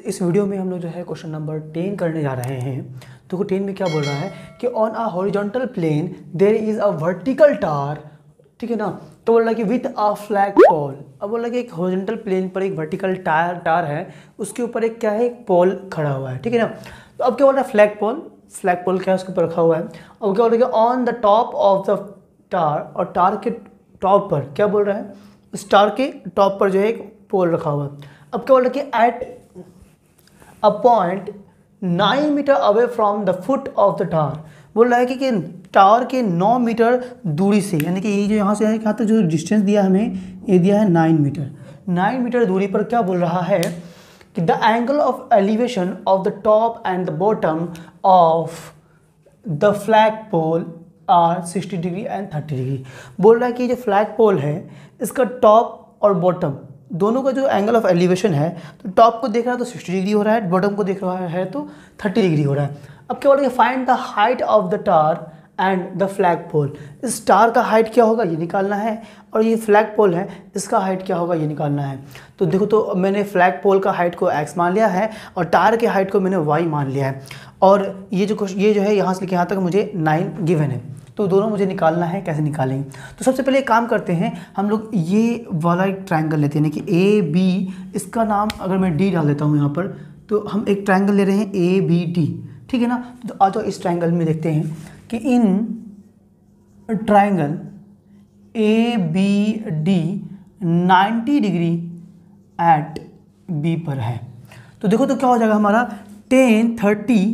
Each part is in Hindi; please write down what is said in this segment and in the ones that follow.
इस वीडियो में हम लोग जो है क्वेश्चन नंबर 10 करने जा रहे हैं। तो 10 में क्या बोल रहा है कि on a horizontal plane there is a vertical tower, ठीक है ना। तो बोल रहा है कि विथ अ फ्लैग पोल। अब बोल रहा है कि एक हॉरिजॉन्टल प्लेन पर एक वर्टिकल टार है, उसके ऊपर एक क्या है, एक पोल खड़ा हुआ है, ठीक है ना। तो अब क्या बोल रहा है, फ्लैग पोल क्या है, उसके ऊपर रखा हुआ है। अब क्या बोल रहा है कि on the top of the tower, और टार के टॉप पर क्या बोल रहा है, स्टार के टॉप पर जो है एक पोल रखा हुआ है। अब क्या बोल रहा है कि at a point 9 metre away from the foot of the tower. बोल रहा है कि टावर के 9 मीटर दूरी से, यानी कि ये जो यहाँ से यहाँ तक जो डिस्टेंस दिया हमें, ये दिया है 9 मीटर। 9 मीटर दूरी पर क्या बोल रहा है कि the angle of elevation of the top and the bottom of the flag pole are 60 degree and 30 degree. बोल रहा है कि जो फ्लैग पोल है इसका टॉप और बॉटम दोनों का जो एंगल ऑफ एलिवेशन है, तो टॉप को देख रहा है तो 60 डिग्री हो रहा है, बॉटम को देख रहा है तो 30 डिग्री हो रहा है। अब क्या बोल रहा है, find the height of the tower and the flag pole. इस टार का हाइट क्या होगा ये निकालना है, और ये फ्लैग पोल है इसका हाइट क्या होगा ये निकालना है। तो देखो, तो मैंने फ्लैग पोल का हाइट को x मान लिया है और टार के हाइट को मैंने y मान लिया है, और ये जो है यहाँ से लेकर यहाँ तक मुझे 9 गिवन है। तो दोनों मुझे निकालना है, कैसे निकालेंगे। तो सबसे पहले एक काम करते हैं, हम लोग ये वाला एक ट्रायंगल लेते हैं कि ए बी, इसका नाम अगर मैं डी डाल देता हूँ यहाँ पर, तो हम एक ट्रायंगल ले रहे हैं ए बी डी, ठीक है ना। तो आ जाओ इस ट्रायंगल में देखते हैं कि in triangle A B D 90 degree at B पर है। तो देखो तो क्या हो जाएगा हमारा, tan 30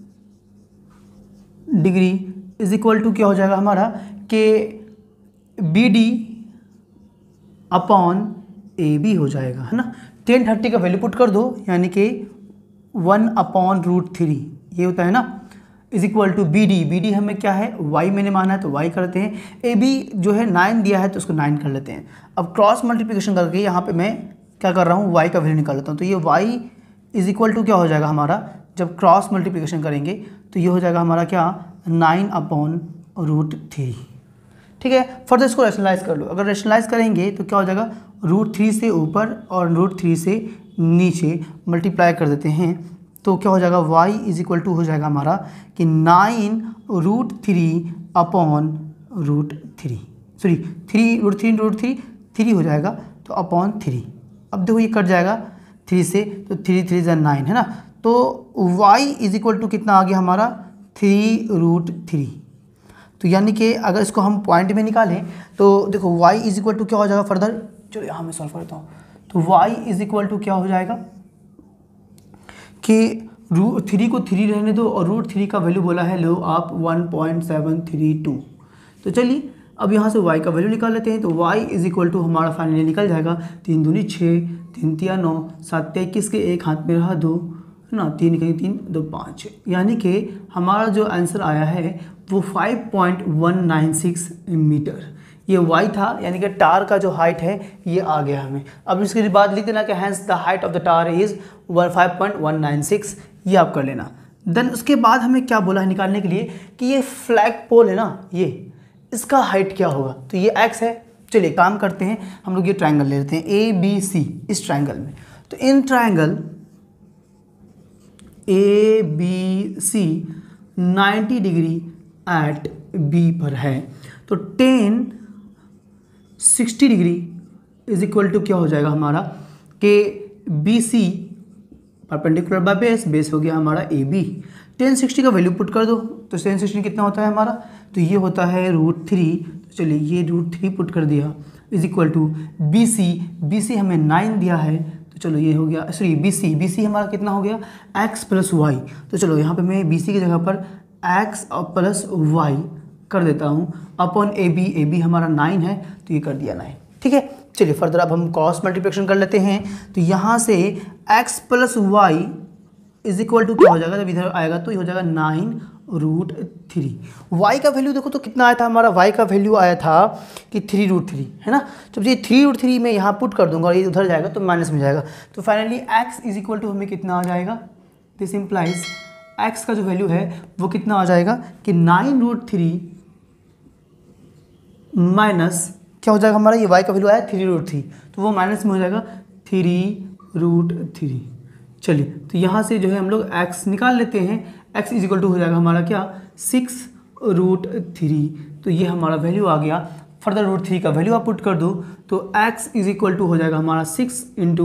degree is equal to क्या हो जाएगा हमारा कि B D upon A B हो जाएगा, है ना। tan 30 का वैल्यू पुट कर दो, यानी कि 1/√3 ये होता है ना, is equal to B D हमें क्या है, y मैंने माना है तो y करते हैं। ए बी जो है 9 दिया है तो उसको 9 कर लेते हैं। अब क्रॉस मल्टीप्लिकेशन करके यहाँ पे मैं क्या कर रहा हूँ, y का वैल्यू निकाल लेता हूँ। तो ये y इज इक्वल टू क्या हो जाएगा हमारा, जब क्रॉस मल्टीप्लिकेशन करेंगे तो ये हो जाएगा हमारा क्या, 9/√3, ठीक है। फर्दर इसको रैशनलाइज कर लो। अगर रैशनलाइज करेंगे तो क्या हो जाएगा, √3 से ऊपर और √3 से नीचे मल्टीप्लाई कर देते हैं, तो क्या हो जाएगा, y इज इक्वल टू हो जाएगा हमारा कि 9√3/√3, सॉरी 3 हो जाएगा तो अपॉन 3। अब देखो ये कट जाएगा 3 से, तो 3 × 9 है ना। तो y इज इक्वल टू कितना आ गया हमारा, 3√3। तो यानी कि अगर इसको हम पॉइंट में निकालें तो देखो y इज इक्वल टू क्या हो जाएगा, फर्दर चलो यहाँ मैं सॉल्व करता हूँ। तो y इज इक्वल टू क्या हो जाएगा कि √3 को 3 रहने दो, और √3 का वैल्यू बोला है लो आप 1.732। तो चलिए अब यहाँ से y का वैल्यू निकाल लेते हैं। तो y इज इक्वल टू हमारा फाइनली निकल जाएगा 3 दूनी 6, 3 तिया 9, 7 21 के एक हाथ में रहा 2, है ना, 3 कहीं 3 2 5, यानी कि हमारा जो आंसर आया है वो 5.196 मीटर। ये y था, यानी कि टार का जो हाइट है ये आ गया हमें। अब इसके बाद लिख देना कि hence the height of the tower is 5.196, ये आप कर लेना। देन उसके बाद हमें क्या बोला है निकालने के लिए कि ये फ्लैग पोल है ना, ये इसका हाइट क्या होगा। तो ये x है। चलिए काम करते हैं, हम लोग ये ट्रायंगल ले लेते हैं ए बी सी। इस ट्रायंगल में तो in triangle A B C 90 degree at B पर है, तो tan 60 degree is equal to क्या हो जाएगा हमारा कि B C perpendicular by base हो गया हमारा ए बी। tan 60 का वैल्यू पुट कर दो, तो tan 60 कितना होता है हमारा, तो ये होता है √3। तो चलिए ये √3 पुट कर दिया, is equal to B C हमें 9 दिया है, तो चलो ये हो गया, सॉरी बी सी हमारा कितना हो गया, x + y। तो चलो यहाँ पे मैं बी सी की जगह पर x + y कर देता हूँ अपॉन ए बी हमारा 9 है, तो ये कर दिया 9, ठीक है। चलिए फर्दर अब हम क्रॉस मल्टीप्लिकेशन कर लेते हैं। तो यहाँ से x + y is equal to क्या हो जाएगा, जब इधर आएगा तो ये हो जाएगा 9√3। y का वैल्यू देखो तो कितना आया था हमारा, y का वैल्यू आया था कि 3√3, है ना। जब ये 3√3 में यहाँ पुट कर दूंगा और ये उधर जाएगा तो माइनस में जाएगा, तो finally x is equal to हमें कितना आ जाएगा, दिस इम्प्लाइज x का जो वैल्यू है वो कितना आ जाएगा कि 9√3 माइनस क्या हो जाएगा हमारा, ये y का वैल्यू आया 3√3, तो वो माइनस में हो जाएगा 3√3। चलिए तो यहाँ से जो है हम लोग x निकाल लेते हैं। x इज इक्वल टू हो जाएगा हमारा क्या 6√3, तो ये हमारा वैल्यू आ गया। फर्दर √3 का वैल्यू आप पुट कर दो तो x इज इक्वल टू हो जाएगा हमारा 6 ×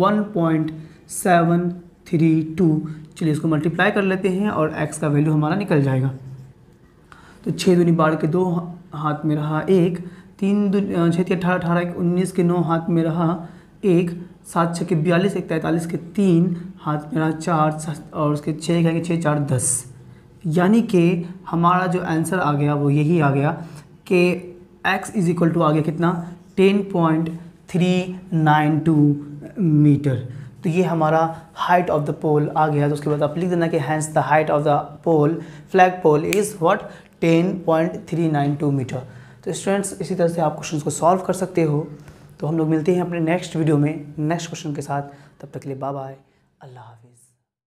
1.732। चलिए इसको मल्टीप्लाई कर लेते हैं और x का वैल्यू हमारा निकल जाएगा। तो 6 दूनी 12 के 2 हाथ में रहा 1, 3 6 × 18 18 1 19 के 9 हाथ में रहा 1, 7 6 के 42 1 43 के 3 हाथ में रहा 4 और उसके 6 खाएंगे 6 4 10। यानी कि हमारा जो आंसर आ गया वो यही आ गया कि x इज इक्वल टू आ गया कितना 10.392 मीटर। तो ये हमारा हाइट ऑफ द पोल आ गया। तो उसके बाद आप लिख देना कि hence the height of the pole flag pole is what 10.392 metre. तो स्टूडेंट्स इसी तरह से आप क्वेश्चंस को सॉल्व कर सकते हो। तो हम लोग मिलते हैं अपने नेक्स्ट वीडियो में नेक्स्ट क्वेश्चन के साथ। तब तक के लिए बाय बाय, अल्लाह हाफिज़।